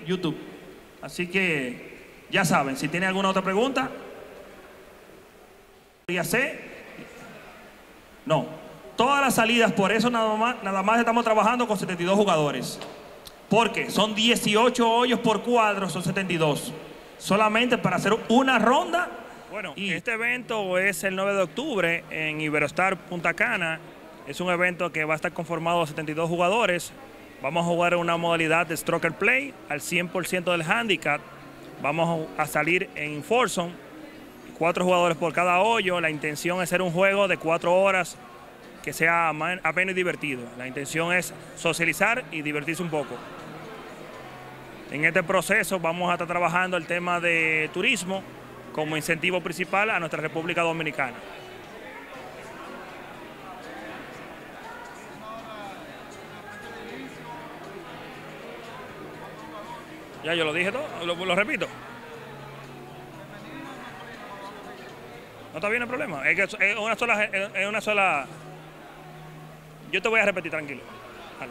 YouTube. Así que ya saben, si tienen alguna otra pregunta, ya sé. No, todas las salidas, por eso nada más estamos trabajando con 72 jugadores. Porque son 18 hoyos por cuadro, son 72. Solamente para hacer una ronda. Bueno, este evento es el 9 de octubre en Iberostar Punta Cana. Es un evento que va a estar conformado de 72 jugadores. Vamos a jugar en una modalidad de stroker play al 100% del handicap. Vamos a salir en foursome, 4 jugadores por cada hoyo. La intención es hacer un juego de 4 horas que sea apenas divertido. La intención es socializar y divertirse un poco. En este proceso vamos a estar trabajando el tema de turismo como incentivo principal a nuestra República Dominicana. Ya yo lo dije todo, lo repito. No está bien el problema, es que es una sola. Yo te voy a repetir, tranquilo. Vale.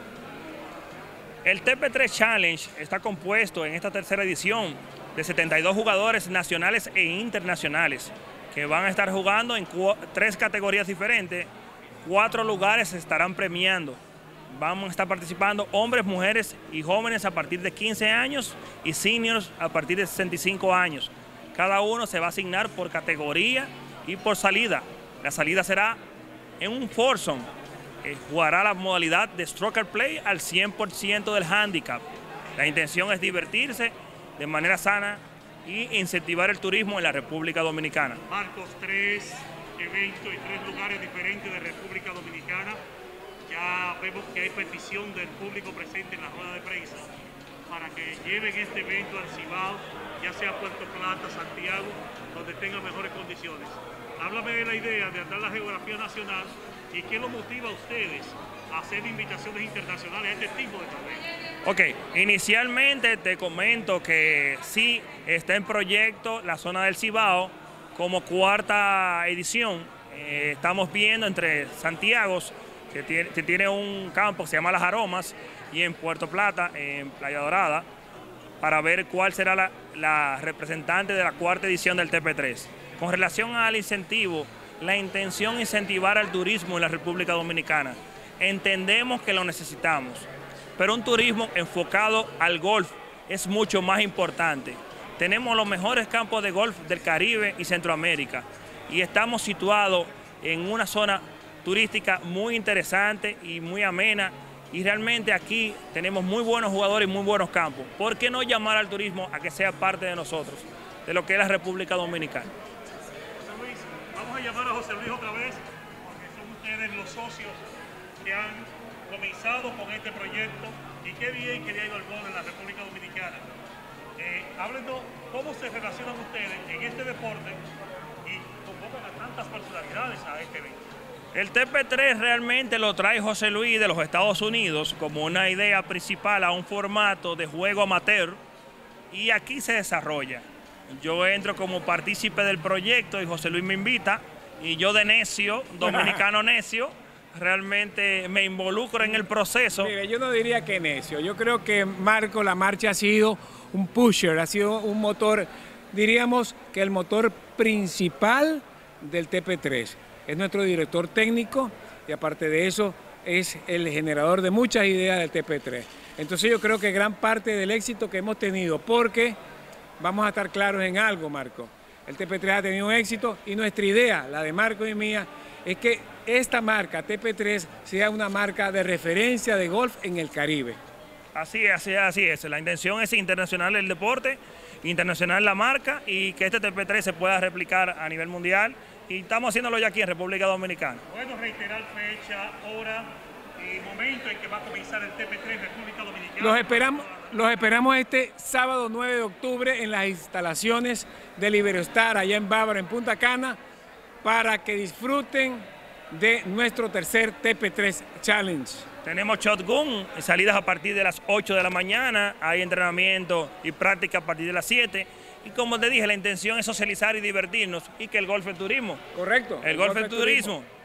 El TP3 Challenge está compuesto en esta tercera edición de 72 jugadores nacionales e internacionales que van a estar jugando en 3 categorías diferentes. 4 lugares se estarán premiando. Vamos a estar participando hombres, mujeres y jóvenes a partir de 15 años y seniors a partir de 65 años. Cada uno se va a asignar por categoría y por salida. La salida será en un foursome. Jugará la modalidad de stroker play al 100% del handicap. La intención es divertirse de manera sana y incentivar el turismo en la República Dominicana. Marcos, 3 eventos y 3 lugares diferentes de República Dominicana. Ya vemos que hay petición del público presente en la rueda de prensa para que lleven este evento al Cibao, ya sea Puerto Plata, Santiago, donde tenga mejores condiciones. Háblame de la idea de andar la geografía nacional y qué lo motiva a ustedes a hacer invitaciones internacionales a este tipo de torneos. Ok, inicialmente te comento que sí está en proyecto la zona del Cibao como 4ª edición. Estamos viendo entre Santiago, que tiene un campo que se llama Las Aromas, y en Puerto Plata, en Playa Dorada, para ver cuál será la representante de la 4ª edición del TP3. Con relación al incentivo, la intención es incentivar al turismo en la República Dominicana. Entendemos que lo necesitamos, pero un turismo enfocado al golf es mucho más importante. Tenemos los mejores campos de golf del Caribe y Centroamérica y estamos situados en una zona turística muy interesante y muy amena, y realmente aquí tenemos muy buenos jugadores y muy buenos campos. ¿Por qué no llamar al turismo a que sea parte de nosotros, de lo que es la República Dominicana? José Luis, vamos a llamar a José Luis otra vez, porque son ustedes los socios que han comenzado con este proyecto, y qué bien que le ha ido al gol en la República Dominicana. Háblenos cómo se relacionan ustedes en este deporte y convocan a tantas personalidades a este evento. El TP3 realmente lo trae José Luis de los Estados Unidos como una idea principal a un formato de juego amateur, y aquí se desarrolla. Yo entro como partícipe del proyecto y José Luis me invita, y yo de necio, dominicano necio, realmente me involucro en el proceso. Mire, yo no diría que necio, yo creo que Marco La Marcha ha sido un pusher, ha sido un motor, diríamos que el motor principal del TP3. Es nuestro director técnico y aparte de eso es el generador de muchas ideas del TP3. Entonces yo creo que gran parte del éxito que hemos tenido, porque vamos a estar claros en algo, Marco, el TP3 ha tenido un éxito y nuestra idea, la de Marco y mía, es que esta marca TP3 sea una marca de referencia de golf en el Caribe. Así es. La intención es internacional el deporte, internacional la marca, y que este TP3 se pueda replicar a nivel mundial. Y estamos haciéndolo ya aquí en República Dominicana. Bueno, reiterar fecha, hora y momento en que va a comenzar el TP3 República Dominicana. Los esperamos este sábado 9 de octubre en las instalaciones del Iberostar, allá en Bávaro, en Punta Cana, para que disfruten de nuestro tercer TP3 Challenge. Tenemos shotgun, salidas a partir de las 8 de la mañana, hay entrenamiento y práctica a partir de las 7. Y como te dije, la intención es socializar y divertirnos, y que el golf es turismo. Correcto. El golf es turismo.